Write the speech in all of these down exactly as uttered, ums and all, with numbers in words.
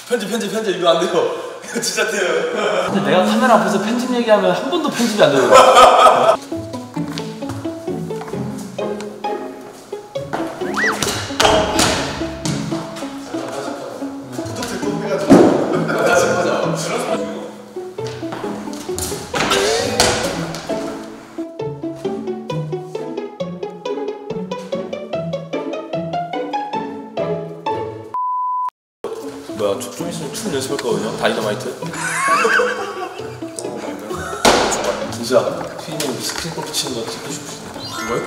편집 편집 편집 이거 안 돼요. 이거 진짜 돼요. 근데 내가 카메라 앞에서 편집 얘기하면 한 번도 편집이 안 되더라고. 뭐야, 좀 있으면 춤 연습할 거거든요. 다이너마이트. 진짜 피디님 스크린 골프 치는 거 찍고 싶으시네. 뭐요?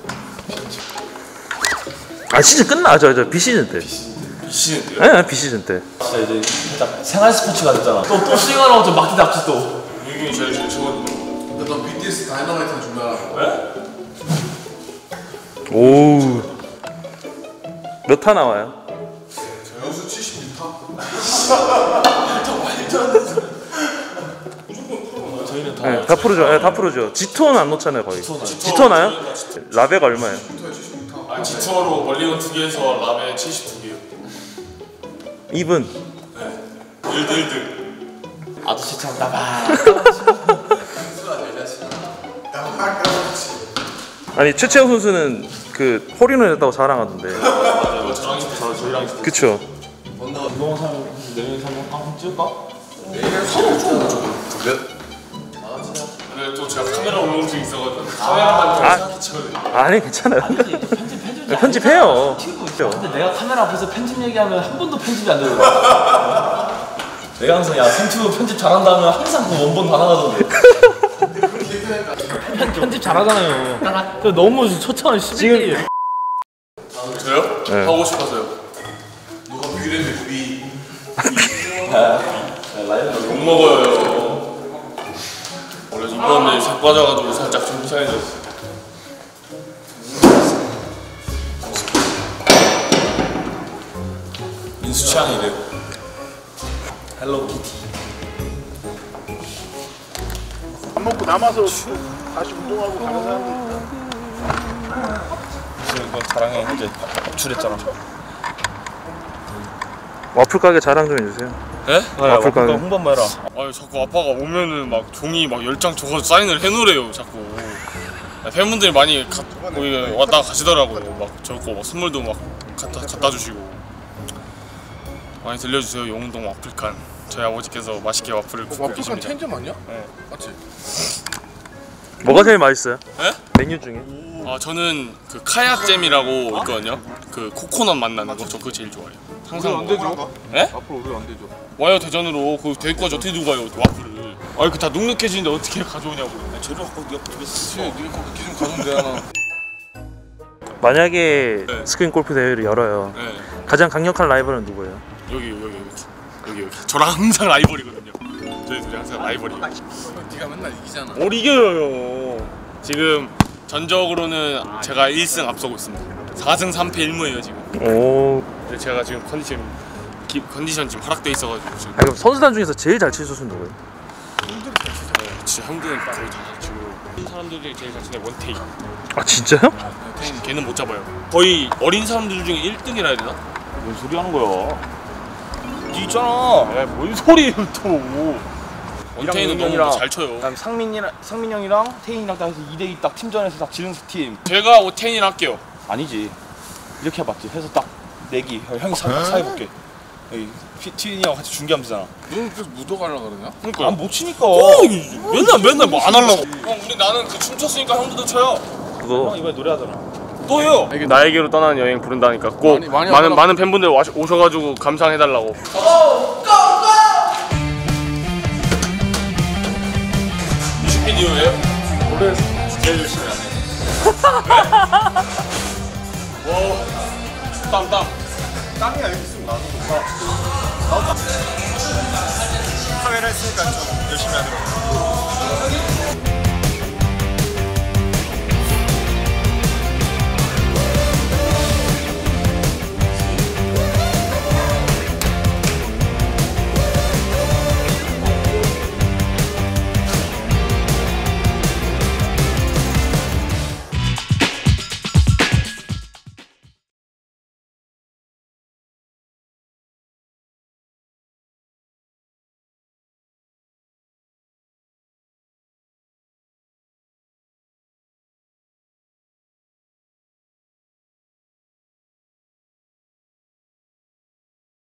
아 시즌 끝나. 저 저 비시즌 때. 비시즌 때요? 네, 비시즌 때. 진짜 이제 살짝 생활 스포츠가 됐잖아. 또 또 스윙하라고 좀 막기 잡지 또. 유경이 제일 제일 좋거든요. 근데 너 비티에스 다이너마이트는 준비하라고. 네? 오. 몇 타 나와요? 연수 칠십 미터? 저희는 다. 네, 다 프로죠. 네, 다 프로죠. 지투어는 안 놓잖아요 거의. 지투어 나요? 라베가 얼마예요? 아, 지투어로 멀리건 두 개에서 라베 칠십두 개요. 이분. 네. 일 등 일 등. 아저씨처럼 따박. 아니 최채영 선수는 그 홀인원 했다고 자랑하던데. 맞아요. 저랑 저 저희랑 있어요. 그쵸. 이동원 사람 내년에 한번 한번 찍을까? 근데 또 제가 카메라 울렁증이 있어가지고 카메라만 아. 생각했거든요. 아니 괜찮아요. 편집 해주지. 편집해요. 근데 내가 카메라 앞에서 편집 얘기하면 한 번도 편집이 안 되더라고. 내가 항상 야 생튜브 편집 잘한다면 항상 그 원본 다 나가던데. 편집 잘하잖아요. 너무 초창을 지금 저요? 네. 하고 싶어서요. 누가 뮤랜드 뮤비. 욕 먹어요. 원래 이번에 살 빠져가지고 살짝 좀 이상해졌어. 민수 취향이래요. 헬로키티. 밥 먹고 남아서 다시 운동하고 가는 사람들 있다. 지금 그거 자랑해 이제 출했잖아. 와플 가게 자랑 좀 해주세요. 네? 와플 가게. 홍보 한번 해라. 아 자꾸 아빠가 오면은 막 종이 막 열 장 적어서 사인을 해놓으래요 자꾸. 팬분들이 많이 가, 거기 왔다 가시더라고요. 막 저거 막 선물도 막 갖다, 갖다 주시고. 많이 들려주세요. 용운동 와플칸. 저희 아버지께서 맛있게 와플을 굽고 와플칸 계십니다. 체인점 아니야? 네. 맞지? 뭐가 제일 맛있어요? 네? 메뉴 중에? 아 저는 그 카야잼이라고 있거든요. 그 코코넛 맛 나는 거. 저 그거 제일 좋아해요. 항상 안 되죠? 네? 앞으로 우리 안 되죠? 와요 대전으로. 그 대구까지 어떻게 두고 가요 와플을. 아이 그 다 눅눅해지는데 어떻게 가져오냐고. 재료 갖고 네가 집에서 그치, 니가 거기 기준 가면 되잖아. 만약에 네. 스크린 골프 대회를 열어요. 네. 가장 강력한 라이벌은 누구예요? 여기 여기 여기 여기 여기 저랑 항상 라이벌이거든요. 저희 둘이 항상 라이벌이에요. 니가 맨날 이기잖아. 뭘 이겨요. 지금 전적으로는 제가 일 승 앞서고 있습니다. 사 승 삼 패 일 무예요 지금. 오. 근데 제가 지금 컨디션 기, 컨디션 지금 하락돼 있어가지고 지금. 아 그럼 선수단 중에서 제일 잘 치는 선수는 누구예요? 네, 진짜 형들은 거의 다 지금 사람들이 제일 잘 치는 원테이. 아 진짜요? 걔는, 걔는 못 잡아요. 거의 어린 사람들 중에 일 등이라 해야 되나? 뭔 소리 하는 거야? 니 있잖아. 야뭔 소리예요 또. 원테이는 너무 용병이랑 잘 쳐요. 그다음 상민이랑 상민 형이랑 태인이랑 딱 해서 이 대 이 딱 팀전에서 딱 지는 팀. 제가 오텐이랑 할게요. 아니지. 이렇게 해봤지. 해서 딱 내기. 형이 사 사해볼게. 여기 티인이랑 같이 중계하면 되잖아. 넌 그래서 묻어가려고 그러냐? 그러니까. 안 못 치니까. 어, 맨날 맨날 뭐 안 하려고. 형 우리 나는 그 춤췄으니까 형들도 쳐요. 그거 형 이번에 노래하잖아. 또 해요. 나에게로 떠나는 여행 부른다니까 꼭 많이, 많이 많은 하더라고. 많은 팬분들 와, 오셔가지고 감상해달라고. 뮤직비디오예요? 노래 제일 열심히 하네. 와, 땀 땀. 땀이야 여기 있으면 나도 카메라 했으니까 좀 열심히 하더라고.